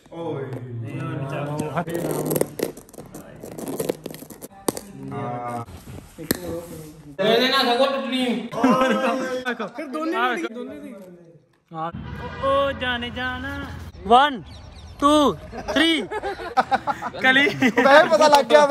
जाने जाना 1 2 3 कली पता लग गया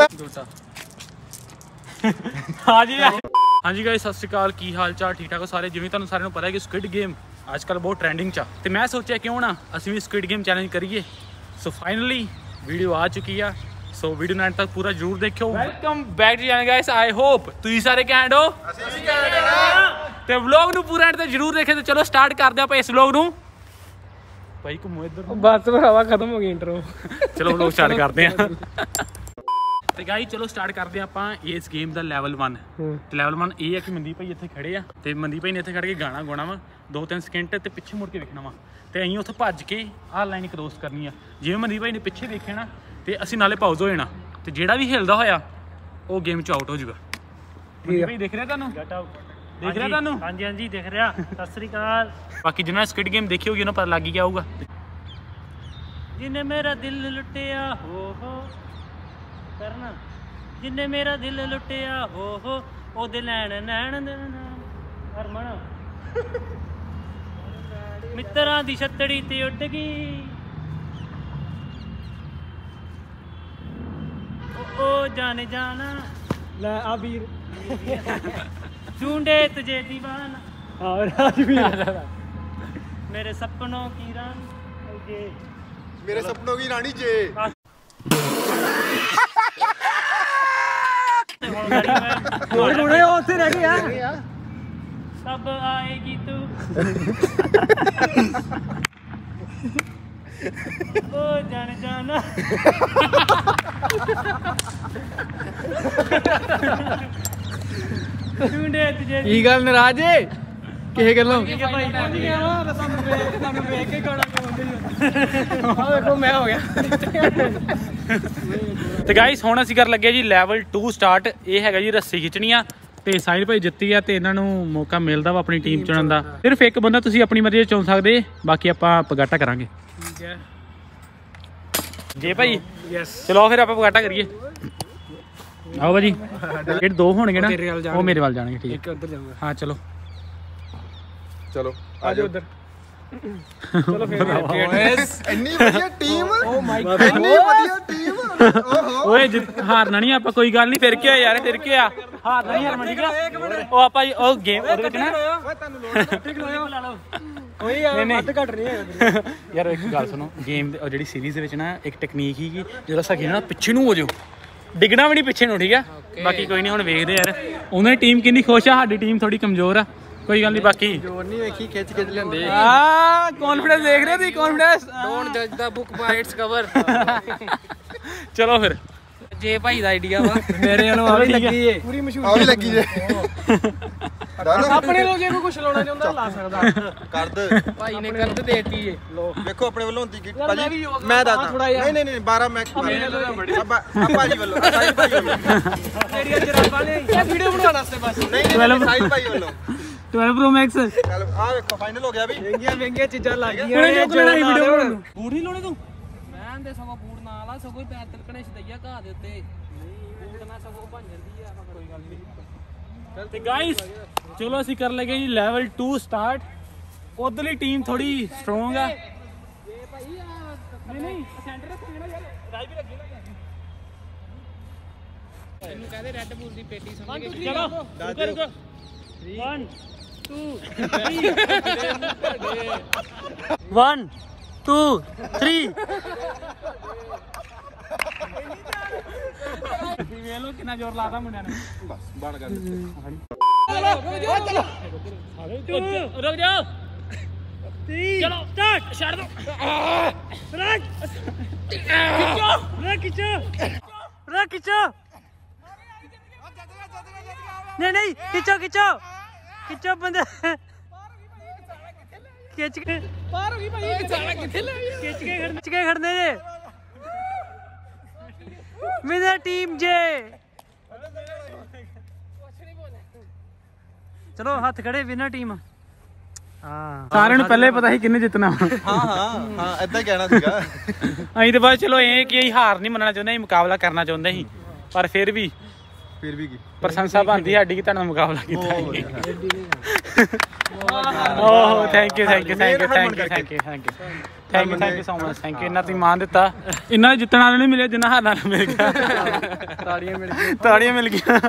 हाँ जी गाइस सत श्री अकाल की हाल चाल ठीक ठाक हो सारे जिवें तुहानूं सारिआं नूं पता है कि स्क्विड गेम आजकल बहुत ट्रेंडिंग चा ते मैं सोचा क्यों ना असीं भी स्क्विड गेम चैलेंज करिए। सो फाइनली वीडियो आ चुकी है। सो वीडियो नाइन तक पूरा जरूर देखियो। Welcome back to channel guys. I hope तुसीं सारे घैंट हो ते व्लॉग नूं पूरा एंड तक जरूर देखे। तो चलो स्टार्ट करदे आपां इस व्लॉग नूं। भाई घूमो इधर बस भरावा खत्म हो गई इंट्रो। चलो व्लॉग स्टार्ट करते हैं। ਤੇ ਗਾਈ ਚਲੋ ਸਟਾਰਟ ਕਰਦੇ ਆਪਾਂ ਇਸ ਗੇਮ ਦਾ ਲੈਵਲ 1 ਤੇ ਲੈਵਲ 1 ਇਹ ਹੈ ਕਿ ਮਨਦੀਪ ਭਾਈ ਇੱਥੇ ਖੜੇ ਆ ਤੇ ਮਨਦੀਪ ਭਾਈ ਨੇ ਇੱਥੇ ਖੜ ਕੇ ਗਾਣਾ ਗਾਉਣਾ ਵਾ 2-3 ਸਕਿੰਟ ਤੇ ਪਿੱਛੇ ਮੁੜ ਕੇ ਵੇਖਣਾ ਵਾ ਤੇ ਅਸੀਂ ਉੱਥੇ ਭੱਜ ਕੇ ਆਹ ਲਾਈਨ ਕ੍ਰੋਸ ਕਰਨੀ ਆ। ਜਿਵੇਂ ਮਨਦੀਪ ਭਾਈ ਨੇ ਪਿੱਛੇ ਵੇਖਿਆ ਨਾ ਤੇ ਅਸੀਂ ਨਾਲੇ ਪਾਉਜ਼ ਹੋ ਜਾਣਾ ਤੇ ਜਿਹੜਾ ਵੀ ਹਿਲਦਾ ਹੋਇਆ ਉਹ ਗੇਮ ਚ ਆਊਟ ਹੋ ਜਾਊਗਾ। ਮਨਦੀਪ ਭਾਈ ਦਿਖ ਰਿਹਾ ਤੁਹਾਨੂੰ? ਦਿਖ ਰਿਹਾ ਤੁਹਾਨੂੰ? ਹਾਂਜੀ ਹਾਂਜੀ ਦਿਖ ਰਿਹਾ। ਸਤਿ ਸ੍ਰੀ ਅਕਾਲ। ਬਾਕੀ ਜਿਹਨਾਂ ਸਕਿਡ ਗੇਮ ਦੇਖੀ ਹੋਗੀ ਉਹਨਾਂ ਪਤਾ ਲੱਗ ਹੀ ਗਿਆ ਹੋਊਗਾ। ਜਿਨੇ ਮੇਰਾ ਦਿਲ ਲੁੱਟਿਆ ਹੋ ਕਰਨਾ ਜਿੰਨੇ ਮੇਰਾ ਦਿਲ ਲੁੱਟਿਆ ਹੋ ਉਹਦੇ ਲੈਣ ਨੈਣ ਹਰਮਨ ਮਿੱਤਰਾਂ ਦੀ ਛੱਤੜੀ ਤੇ ਉੱਡ ਗਈ ਉਹ ਜਾਣੇ ਜਾਣਾ ਲੈ ਆ ਵੀਰ ढूंढे तुझे दीवाना और मेरे सपनों की रानी मेरे सपनों की रानी जे कब आएगी तू ओ जाने जाना ढूंढे तुझे की गल नाराज है किसे गल्लों मैं हो गया। ਤੇ ਗਾਇਸ ਹੁਣ ਅਸੀਂ ਕਰਨ ਲੱਗੇ ਜੀ ਲੈਵਲ 2 ਸਟਾਰਟ। ਇਹ ਹੈਗਾ ਜੀ ਰੱਸੀ ਖਿੱਚਣੀ ਆ ਤੇ ਸਾਹਿਲ ਭਾਈ ਜਿੱਤੀ ਆ ਤੇ ਇਹਨਾਂ ਨੂੰ ਮੌਕਾ ਮਿਲਦਾ ਵਾ ਆਪਣੀ ਟੀਮ ਚੁਣਨ ਦਾ। ਸਿਰਫ ਇੱਕ ਬੰਦਾ ਤੁਸੀਂ ਆਪਣੀ ਮਰਜ਼ੀ ਚੁਣ ਸਕਦੇ, ਬਾਕੀ ਆਪਾਂ ਪਗਾਟਾ ਕਰਾਂਗੇ। ठीक है ਜੇ ਭਾਈ ਚਲੋ ਫਿਰ ਆਪਾਂ ਪਗਾਟਾ ਕਰੀਏ। ਆਓ ਭਾਜੀ ਜਿਹੜੇ ਦੋ ਹੋਣਗੇ ਨਾ ਉਹ ਮੇਰੇ ਵੱਲ ਜਾਣਗੇ। ਠੀਕ ਹੈ ਹਾਂ ਚਲੋ चलो आ जाओ उधर चलो फिर इतनी बढ़िया टीम ओ माय गॉड इतनी बढ़िया टीम ओहो ਓਏ ਹਾਰਨਾ ਨਹੀਂ ਆਪਾਂ। ਕੋਈ ਗੱਲ ਨਹੀਂ। ਫਿਰ ਕੀ ਹੋਇਆ ਯਾਰ? ਫਿਰ ਕੀ ਹੋਇਆ? ਹਾਰਨਾ ਨਹੀਂ ਹਾਰਨਾ ਠੀਕ ਆ। ਉਹ ਆਪਾਂ ਉਹ ਗੇਮ ਉਹਦੇ ਵਿੱਚ ਨਾ ਓਏ ਤੁਹਾਨੂੰ ਲੋੜ ਠੀਕ ਲਾਓ ਲਾ ਲਓ ਕੋਈ ਵੱਧ ਘਟ ਨਹੀਂ ਹੈ ਯਾਰ। ਇੱਕ ਗੱਲ ਸੁਣੋ, ਗੇਮ ਜਿਹੜੀ ਸੀਰੀਜ਼ ਦੇ ਵਿੱਚ ਨਾ ਇੱਕ ਟੈਕਨੀਕ ਸੀਗੀ ਜਦੋਂ ਸਾ ਖੇਡਣਾ ਪਿੱਛੇ ਨੂੰ ਹੋ ਜਾਓ, ਡਿੱਗਣਾ ਵੀ ਨਹੀਂ ਪਿੱਛੇ ਨੂੰ। ਠੀਕ ਆ ਬਾਕੀ ਕੋਈ ਨਹੀਂ, ਹੁਣ ਵੇਖਦੇ ਯਾਰ ਉਹਨਾਂ ਦੀ ਟੀਮ ਕਿੰਨੀ ਖੁਸ਼ ਆ। ਸਾਡੀ ਟੀਮ ਥੋੜੀ ਕਮਜ਼ੋਰ ਆ। ਕੋਈ ਗੱਲ ਨਹੀਂ ਬਾਕੀ ਜੋਰ ਨਹੀਂ ਵੇਖੀ ਖਿੱਚ ਖਿੱਚ ਲੈਂਦੇ ਆ। ਕੌਨਫੀਡੈਂਸ ਦੇਖ ਰਹੇ ਸੀ? ਕੌਨਫੀਡੈਂਸ ਡੋਨਟ ਜੱਜ the book by its cover. ਚਲੋ ਫਿਰ ਜੇ ਭਾਈ ਦਾ ਆਈਡੀਆ ਵਾ ਮੇਰੇ ਵੱਲੋਂ ਆ ਵੀ ਲੱਗੀ ਏ ਪੂਰੀ ਮਸ਼ਹੂਰ ਆ ਵੀ ਲੱਗੀ ਜੇ ਆਪਣੇ ਲੋਕ ਜੇ ਕੋਈ ਕੁਛ ਲਾਉਣਾ ਚਾਹੁੰਦਾ ਲਾ ਸਕਦਾ। कर दे ਭਾਈ ਨੇ ਕਰ ਤੇ ਦੇਤੀ ਏ ਲੋ देखो अपने वालों होती की भाजी मैं दादा नहीं नहीं 12 मैं भाजी वालों साहिल भाई वालों ਜਿਹੜੀਆਂ ਜਰਾਬਾਂ ਨੇ ਇਹ ਵੀਡੀਓ ਬਣਾਉਣ ਵਾਸਤੇ ਬਸ नहीं नहीं साहिल भाई वालों 12 Pro Max चल आ देखो फाइनल हो गया अभी ਮਹਿੰਗੀਆਂ ਚੀਜ਼ਾਂ ਲੱਗ ਗਈਆਂ ਵੀਡੀਓ ਬਣਾਉਣੀ। बूढ़ नहीं लोने तू ਮੈਂ ਦੇ ਸਗੋਂ ਬੂਟ ਨਾਲ ਆ ਸਗੋਂ ਪੈਰ ਤਿਲਕਣੇ ਸਦਈਆ ਘਾਹ ਦੇ ਉੱਤੇ ਬੂਟ ਨਾਲ ਸਗੋਂ ਭੰਨ ਜਾਂਦੀ ਆ ਕੋਈ ਗੱਲ ਨਹੀਂ। ਤੇ ਗਾਇਸ ਚਲੋ ਅਸੀਂ ਕਰ ਲਗੇ ਜੀ ਲੈਵਲ 2 ਸਟਾਰਟ। ਉਧਰਲੀ ਟੀਮ ਥੋੜੀ ਸਟਰੋਂਗ ਆ। ਨਹੀਂ ਨਹੀਂ ਸੈਂਟਰ ਰੱਖਾਂਗੇ ਨਾ ਯਾਰ ਰਾਜ ਵੀ ਲੱਗੀ ਨਾ ਇਹਨੂੰ ਕਹਦੇ ਰੈੱਡ ਬੂਲ ਦੀ ਪੇਟੀ ਸਮਝ ਕੇ ਚਲੋ ਰੁਕੋ 1 2 3 1 2 3 ਵੇਖ ਲੋ ਕਿੰਨਾ ਜ਼ੋਰ ਲਾਦਾ ਮੁੰਡਿਆਂ ਨੇ। बस बन कर देते रुक जाओ 3 चलो स्टार्ट छाड़ दो रख खींचो खींचो खींचो नहीं नहीं खींचो खींचो खींचो बंदे खींच के ਬਾਹਰ ਹੋ ਗਈ ਭਾਈ ਵਿਚਾਰਾ ਕਿੱਥੇ ਲੈ ਗਿਆ खींच के खड़ने जे मेरा टीम जे चलो हाथ खड़े विनर टीम ਹਾਂ ਸਾਰਿਆਂ ਨੂੰ ਪਹਿਲੇ ਪਤਾ ਸੀ ਕਿੰਨੇ ਜਿੱਤਣਾ ਹਾਂ ਏਦਾਂ ਕਹਿਣਾ ਸੀਗਾ। ਅਸੀਂ ਤੇ ਬਾਅਦ ਚਲੋ ਇਹ ਕਿ ਅਸੀਂ ਹਾਰ ਨਹੀਂ ਮੰਨਣਾ ਚਾਹੁੰਦੇ, ਅਸੀਂ ਮੁਕਾਬਲਾ ਕਰਨਾ ਚਾਹੁੰਦੇ ਸੀ, ਪਰ ਫਿਰ ਵੀ ਕੀ ਪ੍ਰਸ਼ੰਸਾ ਬਣਦੀ ਸਾਡੀ ਕਿ ਤੁਹਾਡਾ ਮੁਕਾਬਲਾ ਕੀਤਾ ਹੈ। ਓਹ thank you so much, thank you. ਇੰਨਾ ਤੁਸੀਂ ਮਾਣ ਦਿੱਤਾ, ਇੰਨਾ ਜਿੱਤਣ ਵਾਲੇ ਨਹੀਂ ਮਿਲੇ ਜਿੰਨਾ ਹਾਰਨ ਵਾਲੇ ਮਿਲ ਗਿਆ। ਤਾੜੀਆਂ ਮਿਲ ਗਈਆਂ।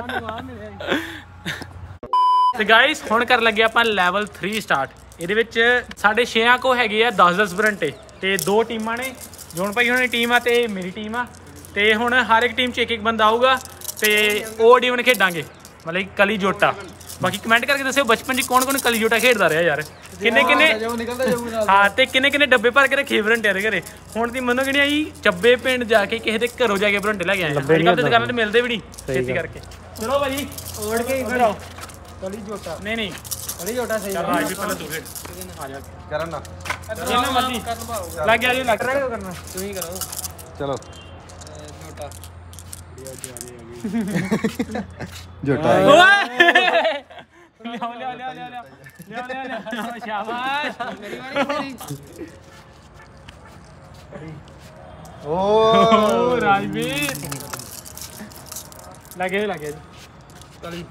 ਤੇ ਗਾਇਸ ਹੁਣ ਕਰਨ ਲੱਗੇ ਆਪਾਂ ਲੈਵਲ 3 ਸਟਾਰਟ। ਇਹਦੇ ਵਿੱਚ ਸਾਡੇ 6 ਕੋ ਹੈਗੇ ਆ 10-10 ਬਰੰਟੇ ਤੇ 2 ਟੀਮਾਂ ਨੇ। ਜੋਨ ਭਾਈ ਉਹਨਾਂ ਦੀ ਟੀਮ ਆ ਤੇ ਮੇਰੀ ਟੀਮ ਆ। ਤੇ ਹੁਣ ਹਰ ਇੱਕ ਟੀਮ 'ਚ ਇੱਕ ਬੰਦਾ ਆਊਗਾ ਤੇ ਉਹ ਡੀਵਨ ਖੇਡਾਂਗੇ, ਮਤਲਬ ਕਲੀ ਜੋਟਾ। ਬਾਕੀ ਕਮੈਂਟ ਕਰਕੇ ਦੱਸਿਓ ਬਚਪਨ 'ਚ ਕੌਣ ਕਲੀ ਜੋਟਾ ਖੇਡਦਾ ਰਿਹਾ ਯਾਰ, ਕਿੰਨੇ ਹਾਂ, ਤੇ ਕਿੰਨੇ ਡੱਬੇ ਭਰ ਕੇ ਰੱਖੇ ਬਰੰਟਿਆਂ ਦੇ ਘਰੇ। ਹੁਣ ਦੀ ਮੰਨੋ ਕਿ ਨਹੀਂ ਆਈ ਚੱਬੇ ਪਿੰਡ ਜਾ ਕੇ ਕਿਸੇ ਦੇ ਘਰੋਂ ਜਾ ਕੇ ਬਰੰਟੇ ਲੈ ਕੇ ਆਏ। ਅੱਜ ਕੱਲ੍ਹ ਤੇ ਦੁਕਾਨਾਂ ਤੇ ਮਿਲਦੇ ਵੀ ਨਹੀਂ ਛੇਤੀ ਕਰਕੇ। ਚਲੋ ਭਾਜੀ ਓੜ ਕੇ ਫਿਰ ਆਓ ਕਲੀ ਜੋਟਾ। ਨਹੀਂ ਕਲੀ ਜੋਟਾ ਸਹੀ ਚੱਲ ਰਾਜ ਵੀ ਪਹਿਲਾਂ ਤੂੰ ਖੇਡ ਆ ਜਾ ਕਰਨ ਨਾ ਜਿੰਨਾ ਮਰਜ਼ੀ ਲੱਗ ਗਿਆ ਜੀ ਲੱਗ ਰਿਹਾ ਕਰਨਾ ਤੂੰ ਹੀ ਕਰੋ ਚਲੋ ਜੋਟਾ। ਜੋਟਾ ਲਿਆ ਸ਼ਾਬਾਸ਼। ਮੇਰੀ ਵਾਰੀ ਓ ਰਾਜਵੀਰ ਲੱਗੇ ਜੀ ਕਲੀ।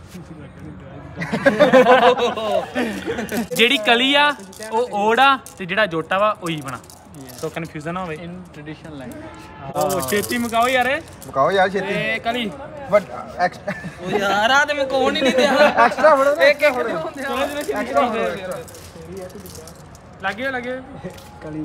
ਜਿਹੜੀ ਕਲੀ ਆ ਉਹ ਓੜ ਆ ਤੇ ਜਿਹੜਾ ਜੋਟਾ ਵਾ ਉਹੀ ਬਣਾ, ਸੋ ਕਨਫਿਊਜ਼ਨ ਨਾ ਹੋਵੇ। In traditional language. ਉਹ ਛੇਤੀ ਮੁਕਾਓ ਯਾਰ। ਮੁਕਾਓ ਯਾਰ ਛੇਤੀ। ਤੇ ਕਲੀ ਬਟ ਉਹ ਯਾਰ ਆ ਤੇ ਮੈਂ ਕੋਣ ਹੀ ਨਹੀਂ ਦਿਆ। ਐਕਸਟਰਾ ਫੜੋ ਨਾ, ਇੱਕ ਹੁੰਦੇ ਲੱਗੇ ਕਲੀ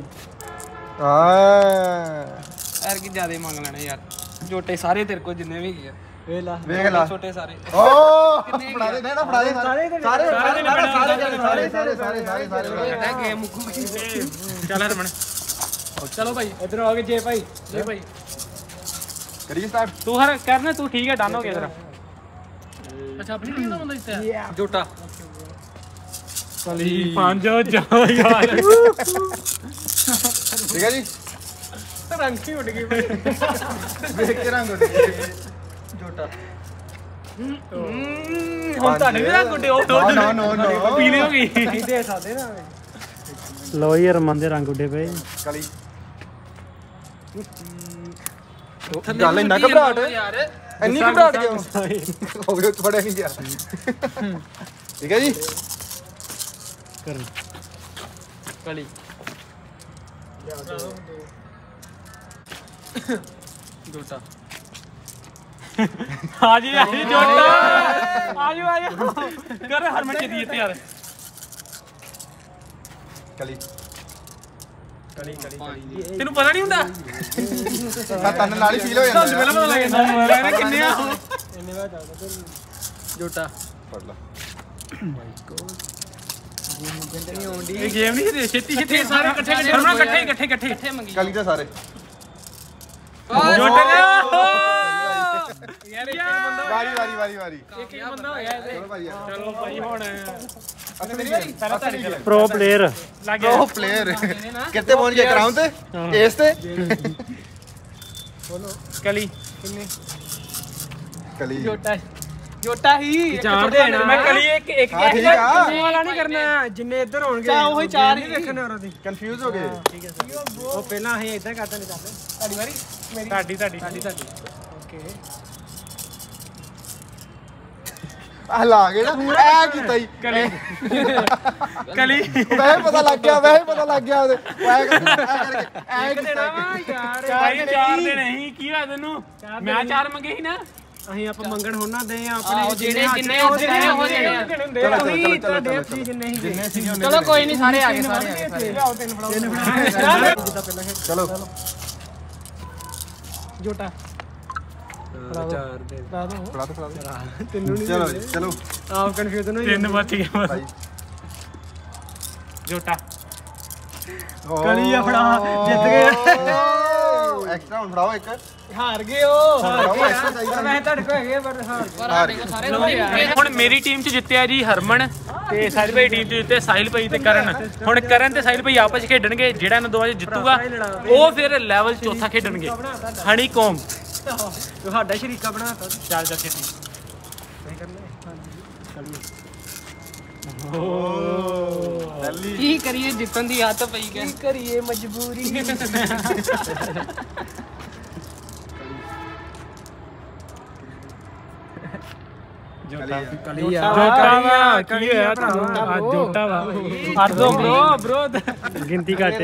ਯਾਰ ਕੀ ਜ਼ਿਆਦਾ ਮੰਗ ਲੈਣੇ ਯਾਰ। ਜੋਟੇ ਸਾਰੇ ਤੇਰੇ ਕੋਲ ਜਿੰਨੇ ਵੀ ਹੈਗੇ ਆ ਵੇਖ ਲਾ। ਛੋਟੇ ਸਾਰੇ। ਓ ਫੜਾ ਦੇ ਨਾ, ਫੜਾ ਦੇ ਸਾਰੇ। ਇਹਦਾ ਗੇਮ ਮੁੱਕੂਗੀ। ਚੱਲ ਹਰਮਨ ਚਲੋ ਭਾਈ ਇਧਰ ਆ ਕੇ ਜੇ ਭਾਈ ਕਰੀਏ ਸਟਾਰਟ। ਤੂੰ ਹਰ ਕਰਨਾ, ਤੂੰ ਠੀਕ ਹੈ, ਡਨ ਹੋ ਗਿਆ ਤੇਰਾ। ਅੱਛਾ ਆਪਣੀ ਟੀਮ ਦਾ ਬੰਦਾ ਜਿੱਤਿਆ ਜੋਟਾ। ਕਲੀ 5 ਜਾ ਯਾਰ। ਠੀਕ ਹੈ ਜੀ, ਰੰਗ ਹੀ ਉੱਡ ਗਈ ਭਾਈ। ਦੇਖ ਕੇ ਰੰਗ ਉੱਡ ਗਏ। ਜੋਟਾ। ਹੁਣ ਤੁਹਾਡੇ ਵੀ ਰੰਗ ਉੱਡੇ ਉਹ ਨੋ ਪੀਲੇ ਹੋ ਗਈ। ਨਹੀਂ ਦੇ ਸਕਦੇ ਨਾ। ਲੋ ਯਾਰ ਮਨ ਦੇ ਰੰਗ ਉੱਡੇ ਪਏ। ਕਲੀ ਗੱਲ ਇੰਨਾ ਘਬਰਾਹਟ ਯਾਰ। ਇੰਨੀ ਘਬਰਾਹਟ ਕਿਉਂ ਹੋ ਗਿਆ? ਫੜਿਆ ਨਹੀਂ ਗਿਆ। ਠੀਕ ਹੈ ਜੀ, ਕਲੀ। ਜੋਟਾ। ਆ ਜੀ ਜੋਟਾ ਆ ਜਾਓ ਕਰ ਹਰਮਨ ਜੀ ਦਿੱਤੇ ਯਾਰ। ਕਲੀ ਤੈਨੂੰ ਪਤਾ ਨਹੀਂ ਹੁੰਦਾ? ਤਨ ਨਾਲ ਹੀ ਫੀਲ ਹੋ ਜਾਂਦਾ। ਪਹਿਲਾਂ ਪਤਾ ਲੱਗ ਜਾਂਦਾ ਕਿੰਨੇ ਆ। ਇੰਨੇ ਵਾਰ ਚੱਲਦਾ ਜੋਟਾ। ਫੜ ਲਾ। ਇਹ ਗੇਮ ਨਹੀਂ ਛੇਤੀ ਸਾਰੇ ਇਕੱਠੇ ਮੰਗੀ ਕਲੀ ਤਾਂ ਸਾਰੇ ਜੋਟੇ ਯਾਰ ਇੱਕ ਬੰਦਾ ਵਾਰੀ ਇੱਕ ਬੰਦਾ ਹੋਇਆ ਇਹਦੇ। ਚਲੋ ਭਾਈ ਚਲੋ ਭਾਈ ਹੁਣ ਅੱਛਾ ਮੇਰੀ ਵਾਰੀ। ਪਹਿਲਾਂ ਤੁਹਾਡੀ ਗੱਲ ਪ੍ਰੋ ਪਲੇਅਰ ਲੱਗ ਗਿਆ। ਪ੍ਰੋ ਪਲੇਅਰ ਕਿੱਥੇ ਪਹੁੰਚ ਗਏ? ਗਰਾਊਂਡ ਤੇ, ਏਸ ਤੇ। ਕਲੀ ਕਲੀ ਜੋਟਾ ਹੀ ਚਾਰ ਦੇਣਾ। ਮੈਂ ਕਲੀ ਇੱਕ ਹਾਂ ਠੀਕ ਆ। ਵਾਲਾ ਨਹੀਂ ਕਰਨਾ, ਜਿੰਨੇ ਇੱਧਰ ਹੋਣਗੇ ਚਾਰ ਉਹੀ ਚਾਰ ਨਹੀਂ ਵੇਖਣੇ ਉਹਨਾਂ ਦੀ। ਕਨਫਿਊਜ਼ ਹੋ ਗਏ। ਉਹ ਪਹਿਲਾਂ ਅਸੀਂ ਇਦਾਂ ਕਰਦੇ ਨਹੀਂ ਚੱਲਦੇ। ਤੁਹਾਡੀ ਵਾਰੀ। ਤੁਹਾਡੀ ਓਕੇ ਆ ਲਾ ਗਏ ਨਾ, ਐ ਕੀਤਾ ਹੀ। ਕਲੀ ਵੈਸੇ ਪਤਾ ਲੱਗ ਗਿਆ ਉਹਦੇ। ਐ ਕੀਤਾ ਯਾਰ ਭਾਈ 4 ਦਿਨ ਨਹੀਂ ਕੀ ਹੋਇਆ ਤੈਨੂੰ? ਮੈਂ 4 ਮੰਗੇ ਸੀ ਨਾ। ਅਸੀਂ ਆਪਾਂ ਮੰਗਣ ਹੁਣ ਨਾ ਦੇ ਆਹੋ, ਆਪਣੇ ਜਿਹੜੇ ਜਿੰਨੇ ਉਹ ਦੇਣੇ ਉਹ ਦੇਣੇ ਆ। ਤੁਸੀਂ ਤੁਹਾਡੇ ਹੱਥੀ ਜਿੰਨੇ ਹੀ ਜਿੰਨੇ ਸੀਗੇ ਉਹਨੇ ਚਲੋ ਕੋਈ ਨਹੀਂ, ਸਾਰੇ ਆ ਗਏ ਸਾਰੇ ਆ ਗਏ। ਲਿਆਓ ਤਿੰਨ ਫੜਾਓ। ਚਲੋ ਜੋਟਾ ਚਾਰ ਦੇ। ਲਾ ਦੋ ਫੜਾ ਦੋ। ਤੈਨੂੰ ਨਹੀਂ ਚਲੋ ਜੀ, ਚਲੋ ਆਪ ਕਨਫਿਊਜ਼ਨ ਹੋਈ 3 ਬਚ ਗਏ ਬਸ। ਭਾਈ। ਜੋਟਾ ਕਲੀ ਆ ਫੜਾ, ਜਿੱਤ ਗਏ। ਐਕਸਟਰਾ ਹੁਣ ਫੜਾਓ ਇੱਕ। ਹਾਰ ਗਏ ਉਹ ਫੜਾਓ ਐਕਸਟਰਾ ਚਾਹੀਦਾ। ਮੈਂ ਤੁਹਾਡੇ ਕੋਲ ਹੈਗੇ ਪਰ ਹਾਰ ਗਏ। ਪਰ ਸਾਡੇ ਕੋਲ ਸਾਰੇ ਹੋ ਗਏ। ਹੁਣ ਮੇਰੀ ਟੀਮ ਚ ਜਿੱਤਿਆ ਜੀ ਹਰਮਨ ਤੇ ਸਾਹਿਲ ਭਾਈ ਟੀਮ ਚ ਜਿੱਤੇ ਸਾਹਿਲ ਭਾਈ ਤੇ ਕਰਨ। ਹੁਣ ਕਰਨ ਤੇ ਸਾਹਿਲ ਭਾਈ ਆਪਸ ਚ ਖੇਡਣਗੇ, ਜਿਹੜਾ ਇਹਨਾਂ ਦੋਵਾਂ ਚ ਜਿੱਤੂਗਾ ਉਹ ਫਿਰ ਲੈਵਲ ਚੌਥਾ ਖੇਡਣਗੇ, ਹਨੀ ਕੋਮ। ਤੁਹਾਡਾ ਸ਼ਰੀਕਾ ਬਣਾਤਾ ਚੱਲ ਛੇਤੀ। ਨਹੀਂ ਕਰਨਾ। ਹਾਂਜੀ ਕੀ ਕਰੀਏ ਜਿੱਤਣ ਦੀ ਆਦਤ ਪਈ ਗਈ ਕੀ ਕਰੀਏ ਮਜਬੂਰੀ ਜੋਟਾ ਕਲੀ ਆ ਕੀ ਹੋਇਆ ਤੁਹਾਨੂੰ ਅੱਜ ਜੋਟਾ ਵਾ ਹਟ ਦੋ ਬ్రో ਗਿਣਤੀ ਘੱਟ ਆ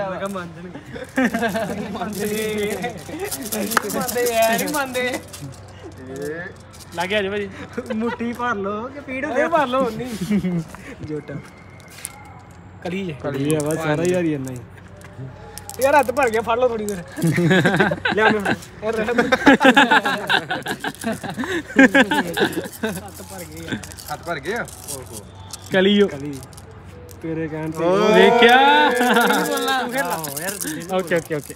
ਮੰਨਦੇ ਲੱਗ ਗਿਆ ਜੀ ਭਾਜੀ ਮੁੱਠੀ ਭਰ ਲੋ ਕਿ ਪੀੜ ਹੁੰਦੇ ਭਰ ਲੋ ਨਹੀਂ ਜੋਟਾ ਕਲੀ ਆ ਬਸ ਸਾਰਾ ਯਾਰ ਹੀ ਇੰਨਾ ਹੀ ਯਾਰ ਹੱਥ ਭਰ ਗਿਆ ਫੜ ਲੋ ਥੋੜੀ ਦੇਰ ਲਿਆ ਮੈਂ ਯਾਰ ਹੱਥ ਭਰ ਗਏ ਓਹੋ ਕਲੀਓ ਤੇਰੇ ਕਹਿਣ ਤੇ ਦੇਖਿਆ ਓਕੇ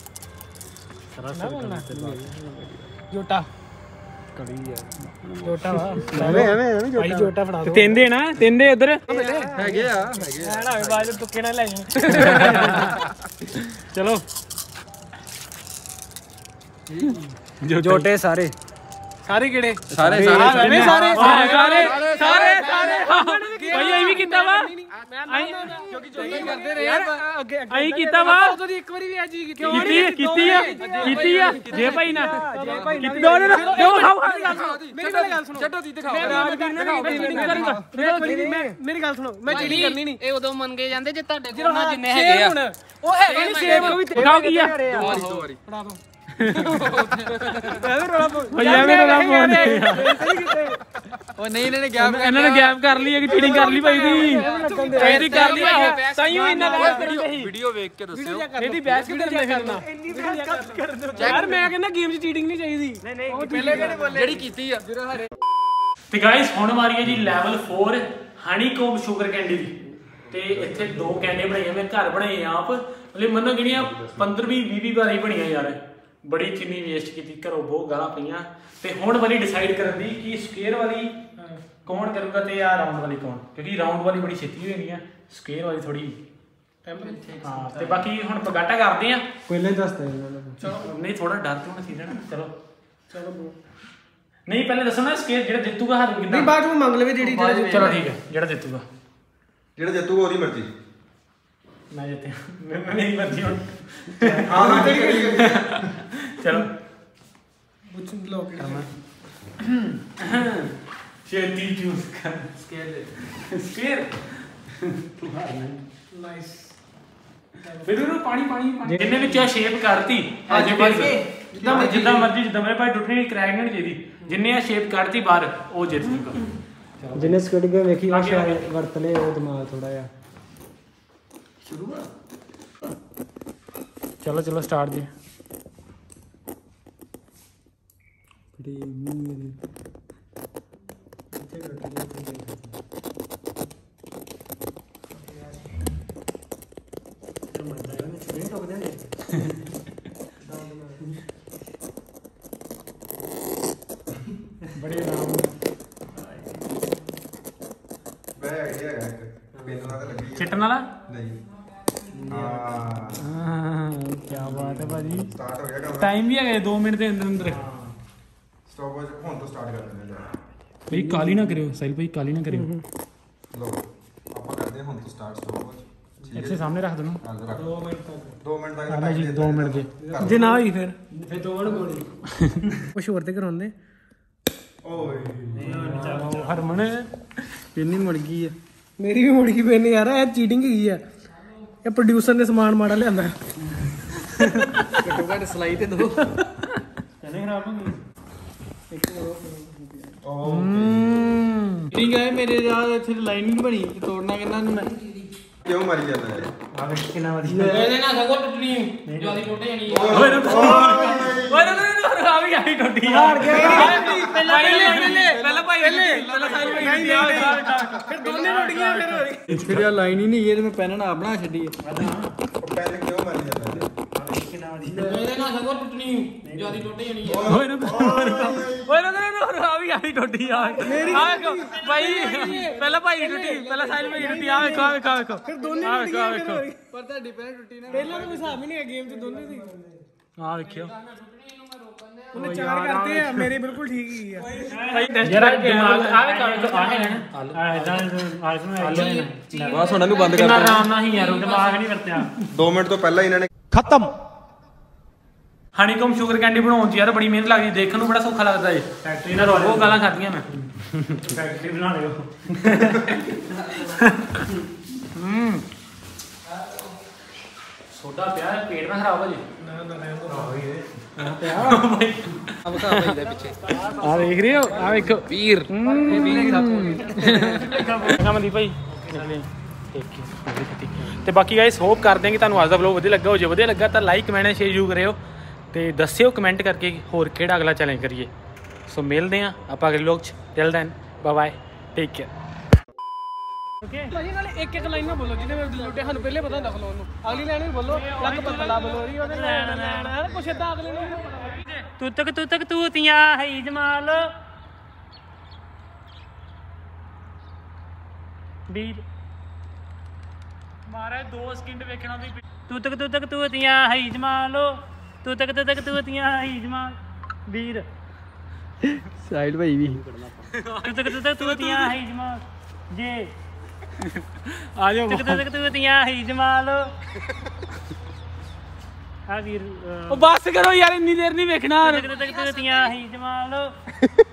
ਜੋਟਾ ਕਲੀ ਆ ਜੋਟਾ ਵਾ ਐਵੇਂ ਜੋਟਾ ਜੋਟਾ ਫੜਾ ਦੋ ਤਿੰਨ ਦੇ ਉਧਰ ਹੈਗੇ ਆ ਨਾ ਹੋਵੇ ਬਾਅਦ ਤੁੱਕੇ ਨਾਲ ਲੈ ਜਾ ਚਲੋ ਜੋਟੇ ਸਾਰੇ ਕਿਹੜੇ ਸਾਰੇ ਭਾਈ ਐਂ ਵੀ ਕੀਤਾ ਵਾ ਕਰਦੇ ਰਹੇ ਅੱਗੇ ਐਂ ਕੀਤਾ ਵਾ ਉਹਦੀ ਇੱਕ ਵਾਰੀ ਵੀ ਅੱਜ ਹੀ ਕੀਤੀ ਆ ਜੇ ਭਾਈ ਨਾ ਕੀਤੀ ਦੋ ਮੇਰੀ ਗੱਲ ਸੁਣੋ ਛੱਡੋ ਦੀ ਦਿਖਾਓ ਮੇਰੀ ਗੱਲ ਸੁਣੋ ਮੈਂ ਚੀਟਿੰਗ ਕਰਨੀ ਨਹੀਂ ਇਹ ਉਦੋਂ ਮੰਨ ਕੇ ਜਾਂਦੇ ਜੇ ਤੁਹਾਡੇ ਕੋਲ ਨਾ ਜਿੰਨੇ ਹੈਗੇ ਆ ਉਹ ਹੈਗੇ ਨਹੀਂ ਸੇਮ ਉਹ ਵੀ ਦਿਖਾਓ ਕੀ ਆ ਦੋ ਵਾਰੀ ਫੜਾ ਦੋ ਭਾਈ ਐਵੇਂ ਰੋਲਾ ਪਾਉਂਦੇ ਉਹ ਨਹੀਂ ਇਹਨਾਂ ਨੇ ਗੈਪ ਇਹਨਾਂ ਨੇ ਗੈਪ ਕਰ ਲਈ ਹੈ ਕਿ ਚੀਟਿੰਗ ਕਰ ਲਈ ਭਾਈ ਦੀ ਇਹਦੀ ਕਰ ਲਈ ਤਾਈਓ ਇੰਨਾ ਬਹਿਸ ਕਰੀ ਵੀਡੀਓ ਵੇਖ ਕੇ ਦੱਸਿਓ ਇਹਦੀ ਬਹਿਸ ਕਿਉਂ ਕਰਦੇ ਫਿਰਨਾ ਯਾਰ ਮੈਂ ਕਹਿੰਦਾ ਗੇਮ 'ਚ ਚੀਟਿੰਗ ਨਹੀਂ ਚਾਹੀਦੀ ਨਹੀਂ ਪਹਿਲੇ ਕਿਹੜੇ ਬੋਲੇ ਜਿਹੜੀ ਕੀਤੀ ਆ ਤੇ ਗਾਇਸ ਹੁਣ ਮਾਰੀ ਹੈ ਜੀ ਲੈਵਲ 4 ਹਨੀਕੋਮ ਸ਼ੂਗਰ ਕੈਂਡੀ ਦੀ ਤੇ ਇੱਥੇ 2 ਕੈਂਡੀ ਬਣਾਈਆਂ ਮੈਂ ਘਰ ਬਣਾਏ ਆਪ ਮਤਲਬ ਮੰਨੋ ਜਿਹੜੀਆਂ 15-20 ਵਾਰੀ ਬਣੀਆਂ ਯਾਰ ਬੜੀ ਚੀਨੀ ਵੇਸਟ ਕੀਤੀ ਘਰੋਂ ਬਹੁਤ ਗਾਲਾਂ ਪਈਆਂ ਤੇ ਹੁਣ ਵਾਲੀ ਡਿਸਾਈਡ ਕਰਨ ਦੀ ਕਿ ਸਕੁਅਰ ਵਾਲੀ ਕੌਣ ਕਰੂਗਾ ਤੇ ਆ ਰਾਉਂਡ ਵਾਲੀ ਕੌਣ ਕਿਉਂਕਿ ਰਾਉਂਡ ਵਾਲੀ ਬੜੀ ਛੇਤੀ ਹੋ ਜਾਂਦੀ ਆ ਸਕੁਅਰ ਵਾਲੀ ਥੋੜੀ ਹਾਂ ਤੇ ਬਾਕੀ ਹੁਣ ਪਗਾਟਾ ਕਰਦੇ ਆ ਪਹਿਲਾਂ ਹੀ ਦੱਸਦਾ ਇਹਨਾਂ ਨੂੰ ਚਲੋ ਨਹੀਂ ਥੋੜਾ ਡਰ ਤੇ ਹੋਣਾ ਚਾਹੀਦਾ ਨਾ ਚਲੋ ਨਹੀਂ ਪਹਿਲੇ ਦੱਸੋ ਨਾ ਸਕੁਅਰ ਜਿਹੜਾ ਜਿੱਤੂਗਾ ਹਾਰ ਕਿੰਨਾ ਨਹੀਂ ਬਾਅਦ ਵਿੱਚ ਮੰਗ ਲਵੇ ਜਿਹੜੀ ਚਲੋ ਠੀਕ ਹੈ ਜਿਹੜਾ ਜਿੱਤੂਗਾ ਉਹਦੀ ਮਰਜ਼ੀ ਮੈਂ ਜਿੱਤਿਆ ਮੇਰੀ ਮਰਜ਼ੀ ਹੁਣ ਹਾਂ ਚਲੋ ਪੁੱਛ ਲੋ ਛੇਤੀ ਚੂਜ਼ ਕਰ ਸਕੁਅਰ ਨਾਈਸ ਬਿਲਕੁਲ ਪਾਣੀ ਜਿੰਨੇ ਵਿੱਚ ਆ ਸ਼ੇਪ ਕਰਤੀ ਅੱਜ ਜਿੱਦਾਂ ਮਰਜ਼ੀ ਜਿੱਦਾਂ ਮੇਰੇ ਭਾਈ ਟੁੱਟਣੀ ਕ੍ਰੈਕ ਨਹੀਂ ਚਾਹੀਦੀ ਜਿੰਨੇ ਆ ਸ਼ੇਪ ਕਰਤੀ ਬਾਹਰ ਉਹ ਜਿੱਤ ਜੂਗਾ ਜਿਹਨੇ ਸਕਿਡ ਗੇਮ ਵੇਖੀ ਉਹ ਸ਼ਾਇਦ ਵਰਤ ਲੈ ਉਹ ਦਿਮਾਗ ਥੋੜਾ ਜਿਹਾ ਸ਼ੁਰੂ ਆ ਚਲੋ ਸਟਾਰਟ ਜੀ ਬੜੇ ਆਰਾਮ ਚਿੱਟਣ ਵਾਲਾ ਨਹੀਂ ਕੀ ਬਾਤ ਹੈ ਭਾਜੀ ਸਟਾਰਟ ਹੋ ਗਿਆ ਕੰਮ ਟਾਈਮ ਵੀ ਹੈਗਾ 2 ਮਿੰਟ ਦੇ ਅੰਦਰ ਸਟਾਪਵਾਚ ਹੁਣ ਤੋਂ ਸਟਾਰਟ ਕਰ ਦਿੰਦੇ ਹਾਂ ਭਾਈ ਕਾਲੀ ਨਾ ਕਰਿਓ ਸਾਹਿਲ ਭਾਈ ਕਾਲੀ ਨਾ ਕਰਿਓ ਲੋ ਆਪਾਂ ਕਰਦੇ ਹਾਂ ਹੁਣ ਤੋਂ ਸਟਾਰਟ ਸਟਾਪਵਾਚ ਇੱਥੇ ਸਾਹਮਣੇ ਰੱਖ ਦੇਣਾ 2 ਮਿੰਟ ਤੱਕ 2 ਮਿੰਟ ਤੱਕ ਆਲਾ ਜੀ 2 ਮਿੰਟ ਦੇ ਜੇ ਨਾ ਹੋਈ ਫਿਰ 2 ਮਿੰਟ ਬੋਲੀ ਕੁਛ ਹੋਰ ਤੇ ਕਰਾਉਂਦੇ ਓਏ ਹਰਮਨ ਪਿੰਨੀ ਮੁੜ ਗਈ ਆ ਮੇਰੀ ਵੀ ਮੁੜ ਗਈ ਪਿੰਨ ਯਾਰ ਇਹ ਚੀਟਿੰਗ ਹੈਗੀ ਆ ਇਹ ਪ੍ਰੋਡਿਊਸਰ ਨੇ ਸਮਾਨ ਮਾੜਾ ਲਿਆਂਦਾ ਘੱਟੋ ਘੱਟ ਸਲਾਈ ਤੇ ਦੋ ਕਹਿੰਦੇ ਖਰਾਬ ਹੋ ਗਈ ਠੀਕ ਹੈ ਮੇਰੇ ਯਾਰ ਇੱਥੇ ਲਾਈਨ ਨਹੀਂ ਬਣੀ ਤੋੜਨਾ ਕਿੰਨਾ ਨੂੰ ਮੈਂ ਕਿਉਂ ਮਾਰੀ ਜਾਂਦਾ ਹੈ ਆ ਵੇਖ ਕਿੰਨਾ ਵਧੀਆ ਇਹਦੇ ਨਾਲ ਸਗੋਂ ਟੁੱਟਣੀ ਜਿਆਦਾ ਟੁੱਟ ਜਾਣੀ ਓਏ ਆ ਵੀ ਆਈ ਟੁੱਟੀ ਹਾਰ ਗਿਆ ਪਹਿਲਾਂ ਭਾਈ ਫਿਰ ਦੋਨੇ ਟੁੱਟ ਗਈਆਂ ਫਿਰ ਯਾਰ ਲਾਈਨ ਹੀ ਨਹੀਂ ਇਹ ਤੇ ਮੈਂ ਪੈਨ ਨਾਲ ਬਣਾ ਛੱਡੀ ਉਹ ਪੈਨ ਕਿਉਂ ਮਾਰੀ ਜਾਂਦਾ ਹੈ ਇਹਦੇ ਨਾਲ ਸਗੋਂ ਟੁੱਟਣੀ ਜਿਆਦਾ ਟੁੱਟ ਜਾਣੀ ਓਏ ਆ ਵੀ ਆਈ ਟੁੱਟੀ ਆ ਵੇਖੋ ਭਾਈ ਪਹਿਲਾਂ ਭਾਈ ਟੁੱਟੀ ਪਹਿਲਾਂ ਸਾਈਲ ਭਾਈ ਟੁੱਟੀ ਆ ਵੇਖੋ ਫਿਰ ਦੋਨੇ ਟੁੱਟ ਗਈਆਂ ਪਰ ਤੁਹਾਡੀ ਪੈਨ ਟੁੱਟੀ ਨਾ ਪਹਿਲਾਂ ਤਾਂ ਹਿਸਾਬ ਹੀ ਨਹੀਂ ਹੈ ਗੇਮ 'ਚ ਦੋਨੇ ਸੀ ਆ ਵੇਖਿਓ ਉਹਨੇ ਚਾਰ ਕਰਤੇ ਆ ਮੇਰੇ ਬਿਲਕੁਲ ਠੀਕ ਹੀ ਆ ਯਾਰ ਦਿਮਾਗ ਆਵੇ ਕਰ ਆਹੇ ਨਾ ਇਦਾਂ ਬਸ ਉਹਨਾਂ ਨੂੰ ਬੰਦ ਕਿੰਨਾ ਕਰ ਆਰਾਮ ਨਾਲ ਹੀ ਯਾਰ ਦਿਮਾਗ ਨਹੀਂ ਵਰਤਿਆ 2 ਮਿੰਟ ਤੋਂ ਪਹਿਲਾਂ ਇਹਨਾਂ ਨੇ ਖਤਮ ਹਨੀਕਮ ਸ਼ੂਗਰ ਕੈਂਡੀ ਬਣਾਉਣ ਚ ਯਾਰ ਬੜੀ ਮਿਹਨਤ ਲੱਗਦੀ ਦੇਖਣ ਨੂੰ ਬੜਾ ਸੌਖਾ ਲੱਗਦਾ ਏ ਫੈਕਟਰੀ ਨਾਲ ਉਹ ਗਾਲਾਂ ਖਾਧੀਆਂ ਮੈਂ ਫੈਕਟਰੀ ਬਣਾ ਲਿਓ ਸੋਡਾ ਪਿਆ ਪੇਟ ਨਾ ਖਰਾਬ ਹੋ ਜੇ ਆ ਦੇਖ ਰਹੇ ਹੋ ਆ ਵੇਖੋ ਵੀਰ ਮਨਦੀਪ ਭਾਈ ਤੇ ਬਾਕੀ ਗਾਇਸ ਹੋਪ ਕਰਦੇ ਹਾਂ ਕਿ ਤੁਹਾਨੂੰ ਅੱਜ ਦਾ ਵਲੌਗ ਵਧੀਆ ਲੱਗਾ ਹੋ ਜੇ ਵਧੀਆ ਲੱਗਾ ਤਾਂ ਲਾਈਕ ਕਮੈਂਟ ਸ਼ੇਅਰ ਜ਼ਰੂਰ ਕਰਿਓ ਤੇ ਦੱਸਿਓ ਕਮੈਂਟ ਕਰਕੇ ਹੋਰ ਕਿਹੜਾ ਅਗਲਾ ਚੈਲੰਜ ਕਰੀਏ ਸੋ ਮਿਲਦੇ ਹਾਂ ਆਪਾਂ ਅਗਲੇ ਵਲੌਗ 'ਚ till then bye bye take care okay ਭਾਜੀ ਨਾਲੇ ਇੱਕ ਇੱਕ ਲਾਈਨ ਨਾ ਬੋਲੋ ਜਿਹਦੇ ਵਿੱਚ ਲੁੱਟੇ ਸਾਨੂੰ ਪਹਿਲੇ ਪਤਾ ਹੁੰਦਾ ਫਲੋਰ ਨੂੰ ਅਗਲੀ ਲਾਈਨ ਵੀ ਬੋਲੋ ਲੱਕ ਪਤਲਾ ਬਲੋਰੀ ਉਹਦੇ ਲੈਣ ਕੁਛ ਏਦਾਂ ਅਗਲੇ ਨੂੰ ਤੂੰ ਤੱਕ ਤੂਤੀਆਂ ਹੈ ਜਮਾਲ ਵੀਰ ਮਾਰੇ 2 ਸਕਿੰਟ ਵੇਖਣਾ ਵੀ ਤੂੰ ਤੱਕ ਤੂਤੀਆਂ ਹੈ ਜਮਾਲ ਤੂੰ ਤੱਕ ਤੂਤੀਆਂ ਹੈ ਜਮਾਲ ਵੀਰ ਸਾਈਡ ਭਾਈ ਵੀ ਤੂੰ ਤੱਕ ਤੂਤੀਆਂ ਹੈ ਜਮਾਲ ਜੇ ਆ ਜਾਓ ਤੱਕ ਤੂਤੀਆਂ ਹੈ ਜਮਾਲ ਆ ਵੀਰ ਉਹ ਬਸ ਕਰੋ ਯਾਰ ਇੰਨੀ ਦੇਰ ਨਹੀਂ ਵੇਖਣਾ ਤੂਤੀਆਂ ਹੈ ਜਮਾਲ